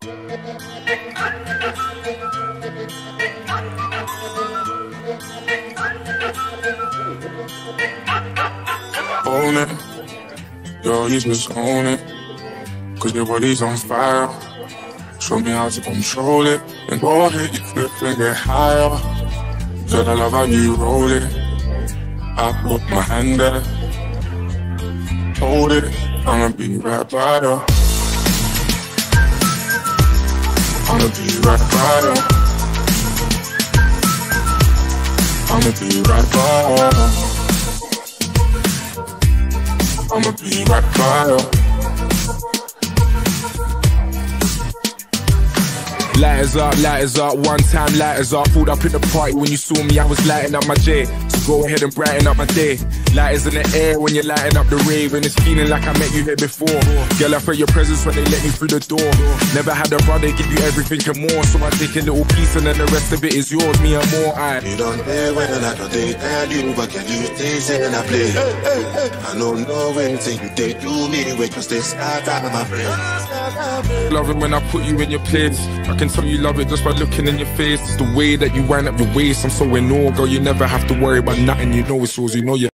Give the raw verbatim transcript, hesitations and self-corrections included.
Own it, yo, you just own it. Cause your body's on fire. Show me how to control it. And go ahead, you flip and get higher. Said I love how you roll it. I put my hand there. Hold it, I'ma be right by you. I'ma be right by you. I'ma be right by you. I'ma be right by you. Lighters up, lighters up, one time lighters up. Pulled up in the party when you saw me, I was lighting up my J. So go ahead and brighten up my day. Lighters in the air when you're lighting up the rave. And it's feeling like I met you here before. Girl, I felt your presence when they let me through the door. Never had a brother give you everything and more. So I take a little piece and then the rest of it is yours, me and more. I You don't dare when I don't tell you, but can you stay and I play? I don't know anything you did to me, wait just this I got my friend. Love it when I put you in your place. I can tell you love it just by looking in your face. It's the way that you wind up your waist. I'm so in awe, girl, you never have to worry about nothing. You know it's yours, you know you